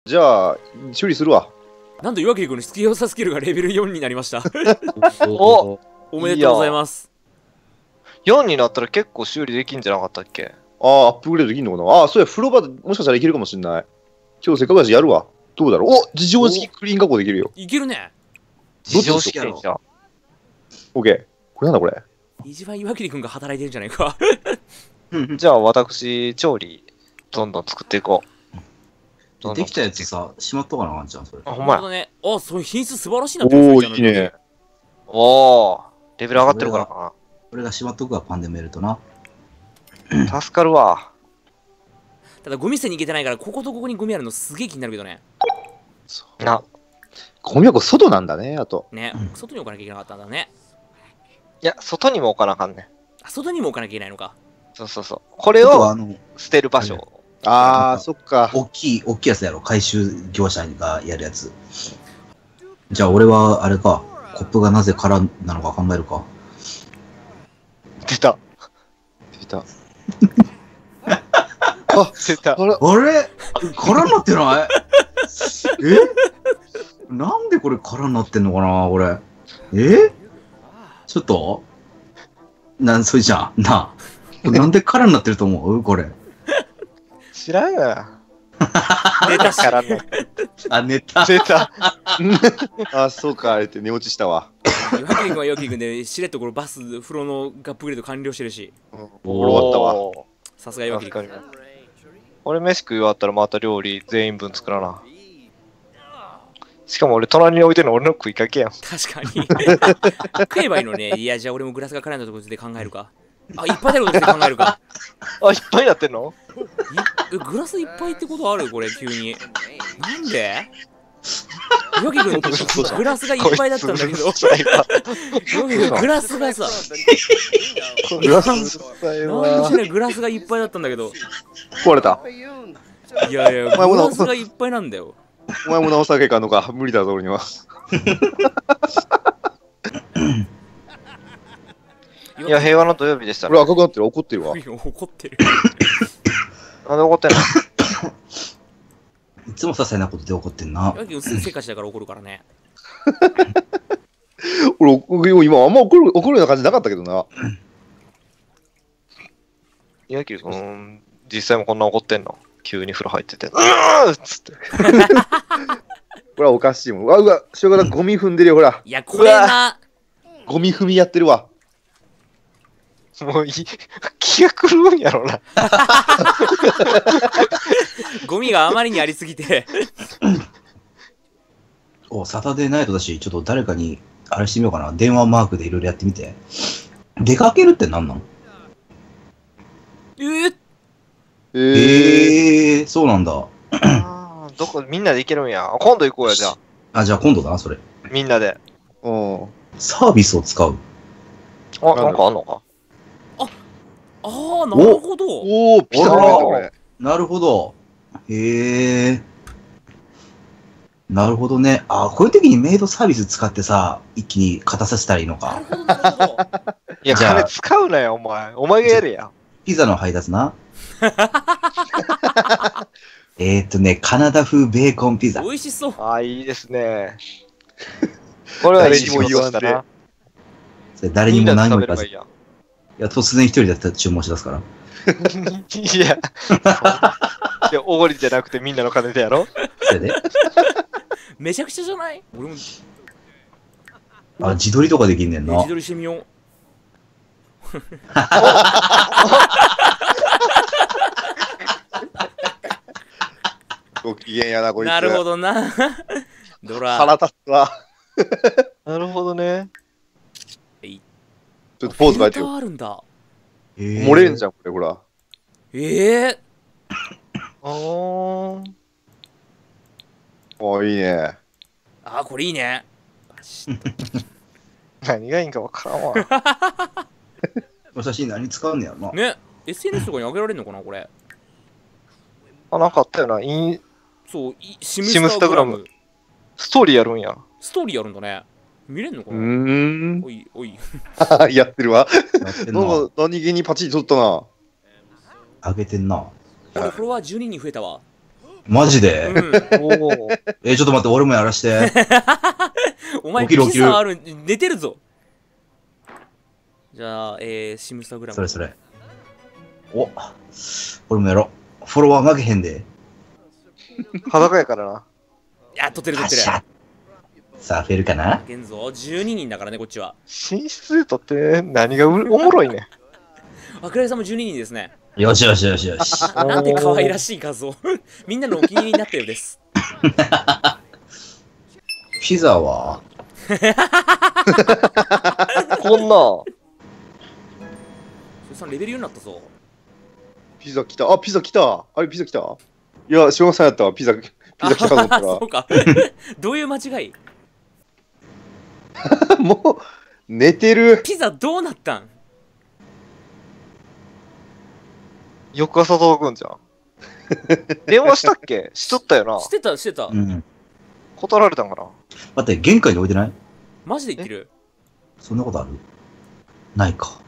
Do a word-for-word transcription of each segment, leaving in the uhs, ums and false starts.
じゃあ、修理するわ。 なんと岩切君の必要さスキルがレベルよんになりました。 おおめでとうございます。 よんになったら結構修理できんじゃなかったっけ？ ああ、アップグレードできんのかな。ああ、そうや、風呂場でもしかしたらいけるかもしんない。今日せっかくだしやるわ。どうだろう。お、事情式クリーン加工できるよ。 いけるね。 自常識やろ。じゃん。 オッケー。これなんだこれ。 一番岩切君が働いてるんじゃないか。 じゃあ私、調理、どんどん作っていこう。 できたやつさ、しまっとかなあかんじゃん、それ。 あ、ほんまや。 ね。あ、そういう品質素晴らしいな。 おお、いいね。 おー、レベル上がってるからか俺がしまっとくわ、パンデメルとな。 な。助かるわ。 ただゴミ捨てに行けてないから、こことここにゴミあるのすげえ気になるけどね。 な。 ゴミ箱外なんだね、あと。 ね、外に置かなきゃいけなかったんだね。 いや、外にも置かなあかんね。 あ、外にも置かなきゃいけないのか。 そうそうそう。これをあとはあの、 捨てる場所。 ああ、そっか。 大きい、大きいやつやろ、回収業者がやるやつ。じゃあ俺は、あれか、コップがなぜ空なのか考えるか。 出た。 出た。 あ、出た。 あれあれ空になってないえなんでこれ空になってんのかなこれ。えちょっとなん、それじゃん。なあ。これなんで空になってると思うこれ。 知らんや。 出たし。 からね。 あ、寝た。 出た。 あ、そうか、あれって寝落ちしたわ。 岩切君は岩切君で、しれっとこのバス、風呂のガップグレード完了してるし。 終わったわ。 おーさすが岩切君。 俺飯食い終わったらまた料理全員分作らな。しかも俺隣に置いてるの俺の食いかけやん。 確かに。食えばいいのね。いや、じゃあ俺もグラスが絡んだところで考えるか。あ、いっぱい出ることで考えるか。 あ、いっぱいになってんの？ いグラスいっぱいってことあるこれ、急に。なんで岩木君、グラスがいっぱいだったんだけど。岩木君、グラスがさ、 グラスなんでしないグラスがいっぱいだったんだけど。 壊れた。 いやいや、グラスがいっぱいなんだよ。 お前も直さなきゃいかんのか。無理だぞ、俺には。 いや、平和の土曜日でしたね。 俺赤くなってる、怒ってるわ。 怒ってる。 なんで怒ってんの？ いつも些細なことで怒ってんな。 岩木君、すぐせかしだから怒るからね。 俺、俺今あんま怒る、怒るような感じなかったけどな。 岩切君、実際もこんな怒ってんの？急に風呂入ってて。うーっつって。 これはおかしいもん。うわ、うわ、しょうがない。ゴミ踏んでるよ、ほら。 いや、これな。 ゴミ踏みやってるわ。 もういい。気が狂うんやろな。 ゴミがあまりにありすぎて。 お、サタデーナイトだし、ちょっと誰かに、あれしてみようかな。電話マークでいろいろやってみて。出かけるって何なの？ えー、 ええー、そうなんだ。 あーどこ、みんなで行けるんや。今度行こうや、じゃあ。 あ、じゃあ今度だな、それ。 みんなで。 ー。うん。 サービスを使う。 あ、なんかあんのか？ ああ、なるほど。 おお、ピザ食べたこれ。 なるほど。へえ。なるほどね。あ、こういう時にメイドサービス使ってさ、一気に勝たさせたらいいのか。 なるほど。 いや、 じゃあ金使うなよ、お前。お前がやれや。 ピザの配達な。えーっとね、カナダ風ベーコンピザ。 美味しそう。 ああ、いいですね。これはいい仕事したな。 それ誰にみんなでも何も言わず。い食べればいいやん。 や、突然一人だったら注文しだすから。 いや、いや、おごりじゃなくてみんなの金でやろ？ それで。 めちゃくちゃじゃない？俺もあ、自撮りとかできんねんな自。撮りしてみよう。 ご機嫌やな、こいつ。 なるほどな。ドラ。 腹立つわ。 なるほどね。 ちょっとポーズ変えてよ。 フィルターあるんだ。 漏れんじゃん、これ、ほら。 ええあー。 おー、いいね。 あー、これいいね。 何がいいんかわからんわ。 お写真何使うんねやろな。 ね、エスエヌエス とかに上げられるのかな、これ。 あ、なんかあったよな。インそう、いシシムスタグラム。ストーリーやるんや。 ストーリーやるんだね。見れんのかうな？ ーん。 おい、おい。 やってるわ。 やってんなんな。 か、何気にパチリ取ったな。 あげてんな。 俺フォロワーじゅうにんに増えたわ。 マジで、 うん。 おお。 えー、ちょっと待って、俺もやらして。 お前起きる起きるピザある、寝てるぞ。じゃあ、えー、シムスタグラム。 それそれ。お、俺もやろう。フォロワー負けへんで。 裸やからな。 あ、撮ってる撮ってるはっし。ゃ。さあ、増えるかな。 現像じゅうににんだからね、こっちは。 寝室で撮って何がうおもろいね。 あ、倉井さんもじゅうににんですね。 よしよしよしよし。 あなんて可愛らしい画像。みんなのお気に入りになったようです。 ピザはこんな。 それさんレベルよんになったぞ。 ピザ来た。あ、ピザ来た。あれ、ピザ来た。いや、しょうがさんやったわ。ピザ、ピザ来たと思ったあそうか。どういう間違い？ ら。もう、寝てる。 ピザどうなったん？ 翌朝届くんじゃん。電話したっけしとったよなし。てたしてた。 うん。 断られたんかな。 待って、玄関に置いてない？ マジで言ってる？ そんなことある？ないか。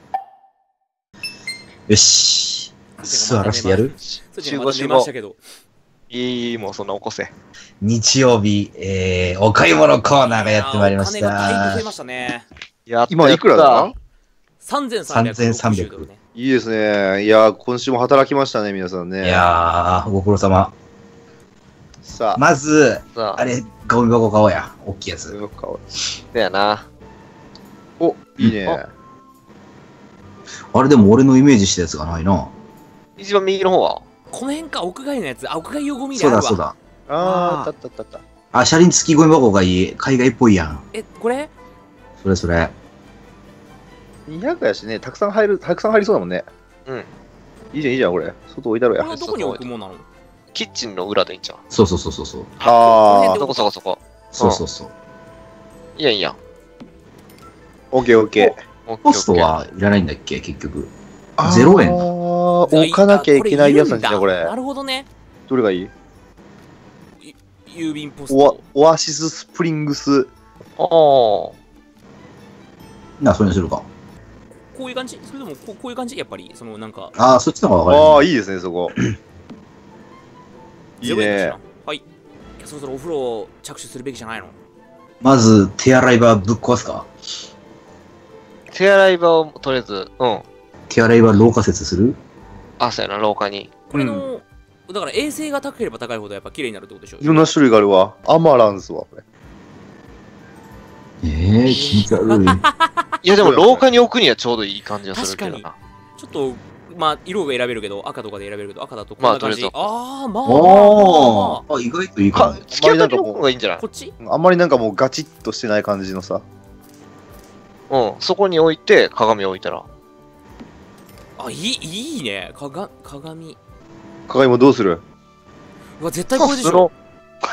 よし。座らせてやる？ そっちにまた寝ましたけど。 いい、もうそんな起こせ。 日曜日、えー、お買い物コーナーがやってまいりましいやーお金がだいぶた増え。ましたね。 やった今いくらだ？ さんぜんさんびゃくろくじゅうドルね。 いいですね。いやー、今週も働きましたね、皆さんね。 いやー、ご苦労様。 さあ、 まず、 さあ、 あれ、ゴミ箱買おうや。大きいやつ。 だよな。 お、いいね。 ああれでも俺のイメージしたやつがないな。 一番右の方はこの辺か、屋外のやつ。あ、屋外用ゴミであるわ。 そうだそうだ。 あー、 あーあったあったあった。 あ、車輪付きゴミ箱がいい。海外っぽいやん。 え、これそれそれ。 にひゃくやしね、たくさん入る、たくさん入りそうだもんね。 うん。 いいじゃん、いいじゃん、これ。外置いたろやこれ。はどこに置くもんなの？ キッチンの裏でいいんじゃん。 そうそうそうそうそう。 あそこそこそこ。 そうそうそう。 いいやんいいやん。 ー、オッケーオッケー。 コストはいらないんだっけ、結局。 あーゼロえん置かなきゃいけないやつなんじゃん、これな。るほどね。 どれがいい？ 郵便ポスオアト。 オアシススプリングス。 ああ。 な、それにするか。 こういう感じ？それともこうこういう感じ？やっぱり、そのなんか。 ああ、そっちの方が分かる。 ああ、いいですね、そこ。いいねゼロ円だしな。はい。そろそろお風呂着手するべきじゃないの？ まず、手洗い場ぶっ壊すか。 手洗い場をとりあえず、うん。 手洗い場廊下設する？ あ、そうやな、廊下に。 これの、だから衛生が高ければ高いほどやっぱ綺麗になるってことでしょ？ いろんな種類があるわ。アマランスは、これ。 ええー、気持ち悪い。 いやでも廊下に置くにはちょうどいい感じがするけど確な。 ちょっと、まあ、色が選べるけど、赤とかで選べるけど、赤だとこんまあな感じ。 とりあえずああ、まあ、まあ、まあ、まおー、あ、意外といいかかも。 突き当たりの方がいいんじゃないこっちあんまりなんかもうガチッとしてない感じのさ。 うん。そこに置いて、鏡置いたら。 あ、いい、いいね。かが、鏡。 鏡もどうする？ うわ、絶対これでしょ。 風呂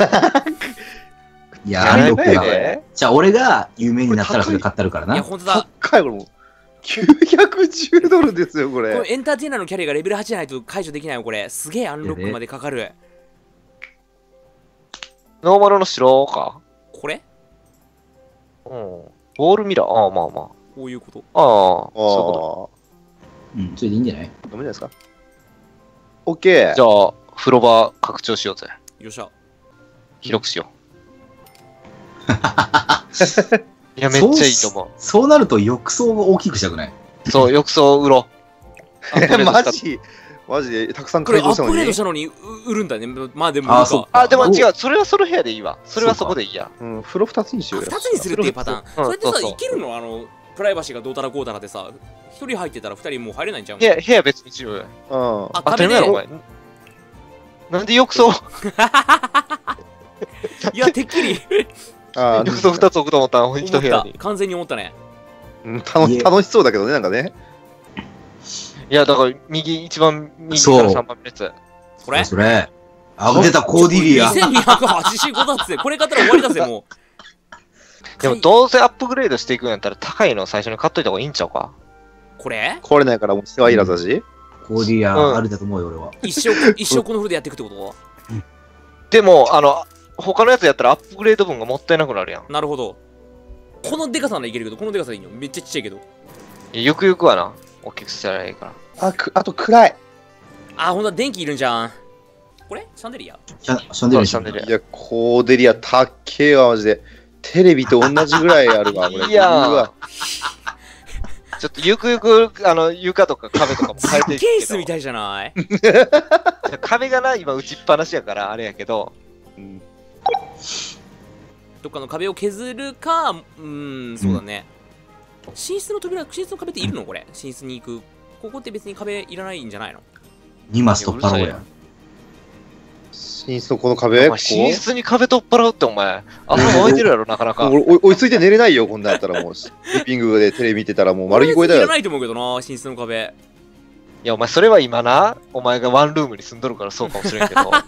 いや、 やあれ僕が。 ばいね。 じゃあ、俺が有名になったらそれ買ってあるからいや、 な。 ほんとだ。 高い、これもう。きゅうひゃくじゅうドルですよ、ここれ。 れエンターテイナーのキャリアがレベルはちじゃないと解除できないよ、これ。すげえアンロックまでかかる。 ノーマルの白かこれうん。ボールミラーああ、まあまこういうこと。 あ。ああ、 あそうん、それでいいんじゃない？ あ、ダメじゃないですか。オッケー。 ういうこと。じゃあ、風呂場拡張しようぜ。 よっしゃ。 広くしよう。いや、めっちゃいいと思そうなると浴槽を大きくしたくない？ う。そう、浴槽売ろう。 え、マジマジでたくさんこれアップグレー改造したのにドしたのにう売るんだね。まあでも売るか。 あーそっかあ、でも違う、それはその部屋でいいわ。それはそこでいいや。 うん、風呂二つにしようよ。 二つにするっていうパターン。 うんそれってさ、 そうそういけるのあの、プライバシーがどうたらこうたらでさ、一人入ってたら二人もう入れないんちゃう部屋、部屋別にしようよ。 うん。 あ、 当たり前やろ、お前。なんで浴槽いや、てっきりあ浴槽二つ置くと思ったの、 思っ一部屋に。。 た完全に思ったね。 うん楽し楽しそうだけどね、なんかね。 いや、だから、右、一番右そうから三番目のやつ。 これそれ。あ、出た、コーディリア。 にせんにひゃくはちじゅうごだっつって、これ買ったら終わりだぜ、もう。 でも、どうせアップグレードしていくんやったら、高いの最初に買っといた方がいいんちゃうかこれ壊れないからもう世話いらずだし。 コーディリうんア、あるだと思うよ、俺は。 一生、一生このフルでやっていくってこでも、あの、他のやつやったらアップグレード分がもったいなくなるやん。 となるほど。このデカさならいけるけど、このデカさでいいのめっちゃちっちゃいけど。 いやよくよくはな、大きくしたらいいから。 あ、くあと暗い。 あ、ほんとだ、電気いるんじゃん。 これシャンデリアシャシャンデリア。 シャンデリアいや、コーデリア、たっけえわ、マジで。テレビと同じぐらいあるわ、これ。 いやーうわちょっとゆくゆく、あの、床とか壁とかも変えていくケースけど。 みたいじゃない壁がな、今打ちっぱなしやから、あれやけど。 うんどっかの壁を削るか、うーん、そうだね。寝室の扉、寝室の壁っているのこれ。寝室に行く。ここって別に壁いらないんじゃないの？ にマス取っ払おうや。 寝室のこの壁、 お前、寝室に壁取っ払うって、お前、頭湧いてるやろ、なかなか。 こう俺追いついて寝れないよ、こんなんやったらもう。リビングでテレビ見てたらもう丸聞こえだよ。 いらないと思うけどな、寝室の壁。 いや、お前、それは今な、お前がワンルームに住んどるからそうかもしれんけど。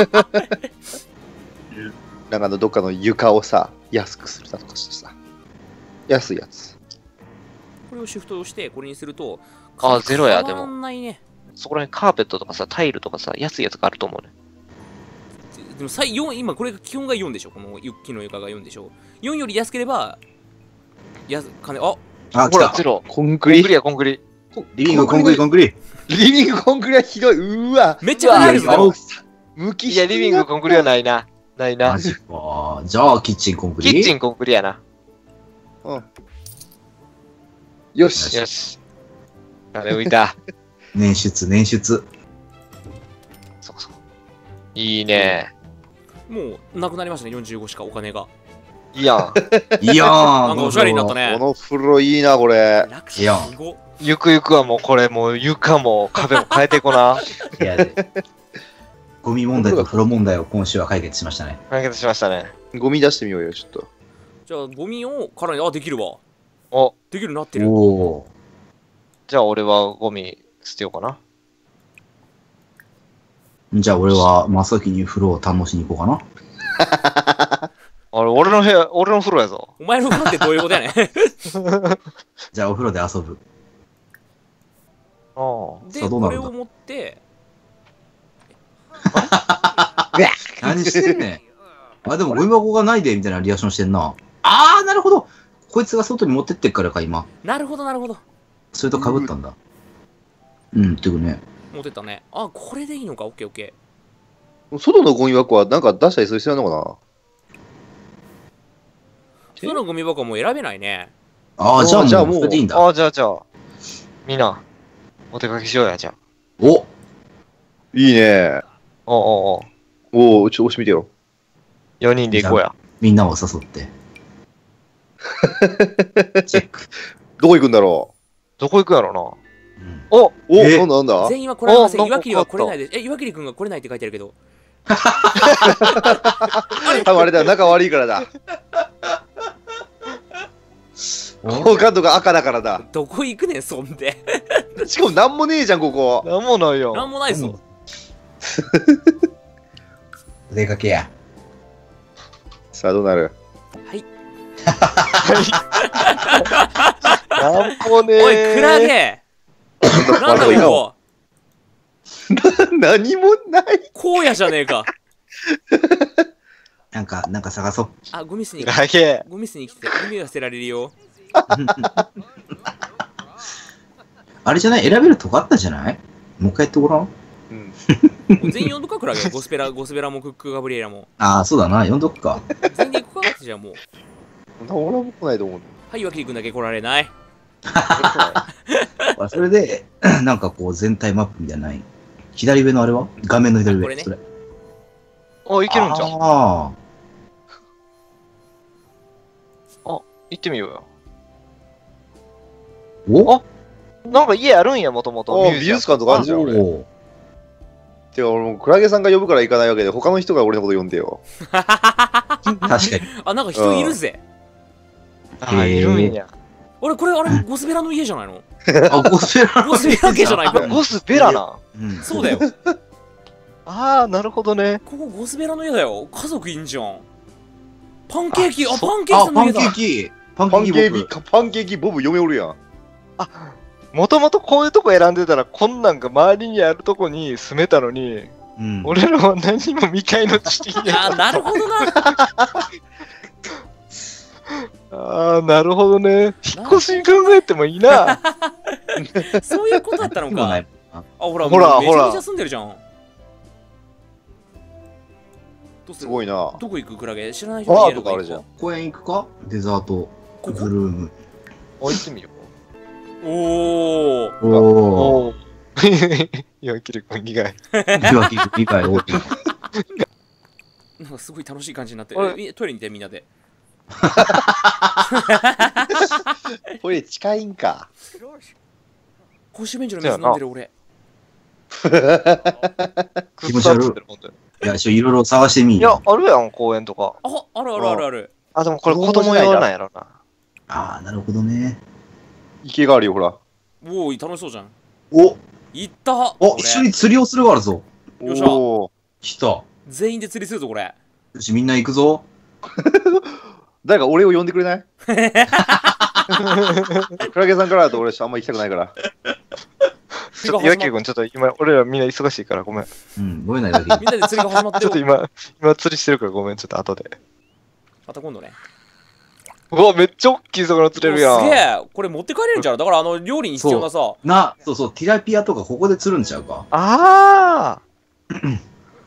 なんかあのどっかの床をさ、安くするだとかしてさ。安いやつ。 これをシフトして、これにすると、 あゼロやでも変わんないね。 そこら辺カーペットとかさ、タイルとかさ、安いやつがあると思うね。 でも最よん今これが基本がよんでしょ、この木の床がよんでしょ。よんより安ければ、やす金、ああ、来ほら、 た。 ゼロ。 コンクリコンクリや、コンクリ。 リビングコンクリコンクリ。 リビングコンクリはひどい。うーわ。 めっちゃ金あるぞ、でも。 むきいや、リビングコンクリはないな。ないなマ。ジか。じゃあ、キッチンコンクリ。 キッチンコンクリやな。 うん。よし。 よし。金浮いた。 捻出、捻出。 そこそこ。いいね。 もうなくなりましたね、よんじゅうごしかお金が。 いいやん。 いやー、 なんかおしゃれになったね。 この風呂いいな、これ。 楽いやすごっ。 ゆくゆくはもうこれもう床も壁も変えていこうな。 いやで。ゴミ問題と風呂問題を今週は解決しましたね。 解決しましたね。 ゴミ出してみようよ、ちょっと。 じゃあ、ゴミをからに、あ、できるわ。 お、 できるようになってる。 おおじゃあ俺はゴミ捨てようかな。 ー。じゃあ俺は真っ先に風呂を堪能しに行こうかな。 あれ、俺の部屋、俺の風呂やぞ。 お前の風呂ってどういうことやねん。 じゃあお風呂で遊ぶ。 あで、 さあどうなるんだこれを持って、 何してんねん。あ、でもゴミ箱がないで、みたいなリアクションしてんな。あー、なるほど。こいつが外に持ってってっからか、今。 なるほど、なるほど。 それと被ったんだ。うん、っていうね。 持ってったね。あ、これでいいのか、オッケーオッケ外のゴミ箱はなんか出したりする必要なのかー。そのゴミ箱はもう選べないね。 あー、じゃあもう、 じゃあもうそれでいいんだ。 あ、じゃあじゃあ。みんな、お出かけしようや、じゃあ。 おな？いいね。 おうおうおう。 おお、ちょ、押してみてよ。 よにんで行こうや。 みんなを誘って。チェック。 どこ行くんだろどこ行くやろな。 うんおうおえなんだなんだ全員は来られません。 お岩切は来れなないです。え、岩切くんが来れないって書いてあるけど。 多分あれだ、仲悪いからだ。好感度が赤だからだ。 どこ行くねん、そんで。 しかもなんもねえじゃん、ここ。 なんもないよ。 なんもないぞ。 お出かけや。 さあ、どうなる？ はい。 なんもねえ。 おい、クラゲなんだここ何もない。 荒野じゃねえか。 なんか、なんか探そう。 あ、ゴミ室にク、ラゲ。 ゴミ室に来て、ゴミが捨てられるよ。 あれじゃない？選べるとこあったんじゃない？もう一回やってごらん。 うん。 全員呼んどか、クラゲ。ゴスペラ、ゴスペラもクックガブリエラも。 ああ、そうだな。読んどくか。 全員で行くかじゃあもう。 俺も来ないと思う。 はい、岩切くんだけ来られない。 あそれで、なんかこう全体マップみたいなのない。左上のあれは画面の左上。 これねそれお、行けるんじゃん。 あ行ってみようよ。 ーおなんか家あるんや、もともと。 あ、美術館とかあるじゃん、俺。 おーてか、俺もうクラゲさんが呼ぶから行かないわけで、他の人が俺のこと呼んでよ。 確かに。 あ、なんか人いるぜ。 あ、いるんや。 俺、これ、あれ、ゴスペラの家じゃないのあ、ゴスペラゴスペラ家じゃないか。 ゴスベラな。 うん。 そうだよ。 ああ、なるほどね。 ここゴスベラの家だよ。家族いんじゃん。パンケーキ、あ、 そパンケーキあ、パンケさんの家だ。 ーキ。パンケパンケーキ僕ーキ、パンケーキボブ嫁おるやん。 もともとこういうとこ選んでたら、こんなんが周りにあるとこに住めたのに、 うん。 俺らは何も未開の知識あ、なるほどな。 ああ、なるほどね。引っ越し考えてもいいな。 そういうことだったのか。 でもない。 あ、ほら、 ほらもうめちゃほらめちゃ住んでるじゃん。 どうする？ すごいな。 どこ行くクラゲ？知らない人バーに言えるとかあるじゃん。 公園行くかデザートここブルーム。 置いてみよおお。 う。 おお。 おお。岩切君以外。 岩木君以外多い。 なんかすごい楽しい感じになってあれる。えトイレに行ってみんなで。 これ近いんか。 公衆便所の水飲んでる俺。 気持ち悪いくっさってる本当にいや、ちょ、いろいろ探してみいや、あるやん、公園とか。 あ、あるあるあるある。 あ、でもこれ子供用なんやろな。 ああ、なるほどね。 池があるよ、ほら。 おお、楽しそうじゃん。 お行ったおこれ一緒に釣りをするからぞ。 よっしゃおー来た。よ全員で釣りするぞ、これ。 し、みんな行くぞ。 誰か俺を呼んでくれないクラゲさんからだと俺あんま行きたくないから。 ちょっと岩切君、ちょっと今、俺らみんな忙しいからごめん。 うん、ごめんな、岩木。 みんなで釣りが始まってるちょっと。今、今釣りしてるからごめん、ちょっと後で。 また今度ね。 うわ、めっちゃ大きい魚釣れるやん。 おすげえこれ持って帰れるんちゃうだからあの料理に必要なさ。 な、そうそう、ティラピアとかここで釣るんちゃうか。 ああ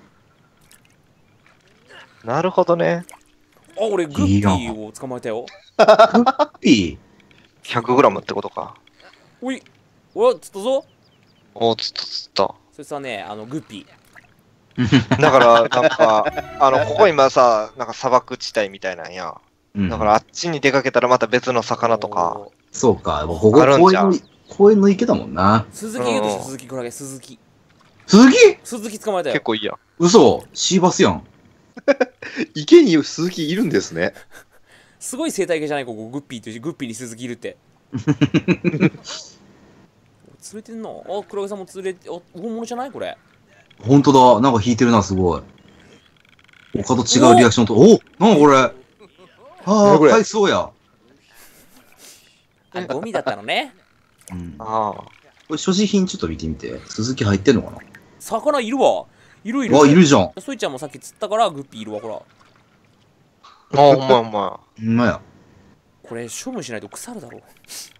なるほどね。 あ、俺グッピーを捕まえたよ。 ピひゃくグラムってことか。 おい、おい、釣ったぞ。 おー、つったつった。 そいつはね、あのグッピだから、なんか、あの、ここ今さ、なんか砂漠地帯みたいなんや。 ー。 だからあっちに出かけたらまた別のー。 魚とか。 おー。 そうか、もうここあるんちゃう公園の、公園の池だもんな。 鈴木言うとうん鈴木クラゲ、鈴木。 鈴木鈴木捕まえたよ。 結構いいやん。 嘘シーバスやん。 池に鈴木いるんですね。 すごい生態系じゃないここ、グッピーというグッピーに鈴木いるって。釣れてんな。あ、クラゲさんも釣れて、あ、本物じゃないこれ。 ほんとだ、なんか引いてるな、すごい。他と違うリアクションと、おなんかこれ。ああ、 何これ海藻や。 あ、ゴミだったのね。 うん。こああ。 れ所持品ちょっと見てみて。鈴木入ってんのか魚いるわ。いるいる。 なあ、いるじゃん。 ソイちゃんもさっき釣ったからグッピーいるわ、ほら。 あ、ほんまほんま。 ほんまや。 これ処分しないと腐るだろう。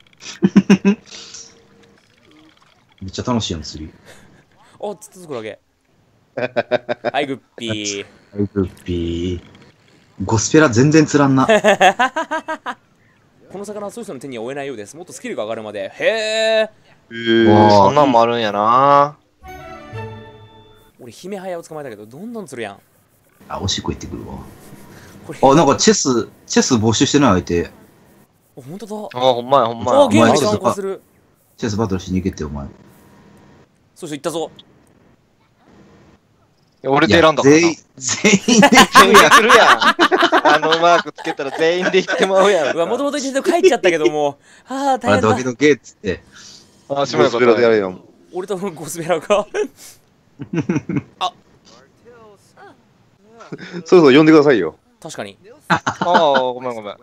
めっちゃ楽しいやん、釣り。 あ、釣ったぞクラゲ。はい、グッピー。 はい、グッピー。ゴスペラ全然釣らんな。 この魚はそういう人の手には負えないようです。もっとスキルが上がるまで。へえ。 えー、 わあそんなんもあるんやな。 俺、ヒメハヤを捕まえたけど、どんどん釣るやん。 あ、おしっこ行ってくるわ。 これ、 あ、なんかチェス、チェス募集してない相手。 あ、ほんとだ。 あ、ほんまやほんまあ、 や。 ゲームにお前参加する。 チェスバトルしに行けって、お前。 そして行ったぞ。 俺で選んだからな。 全員、全員で全員で来るやん。あのマークつけたら全員で行ってまうやん。 うわ、もともと一度書いちゃったけども。ああ、 あ大変だれドキ。ドキっつって。 あ、しまいゴスペラでやれよ。 俺とゴスベラが。 そろそろ呼んでくださいよ。 確かに。 ああ、ごめんごめん。 あ、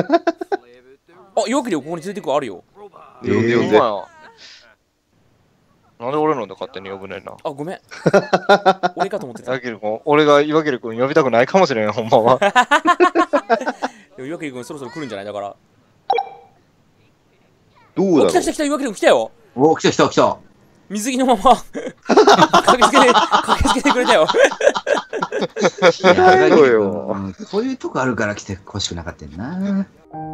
よくりをここに連れてくあるよ。 呼んで呼んで。 ほんまや。なんで俺ので勝手に呼ぶねんな。 あ、ごめん。俺かと思ってた。 岩切君、俺が岩切君呼びたくないかもしれん、ほんまは。 でも岩切君そろそろ来るんじゃないだから。 どうだろうお、来た来た来た、岩切君来たよ。 お、来た来た来た。 水着のまま駆けつけて、駆けつけてくれたよ。 いやそうようんこういうとこあるから来てほしくなかったんな。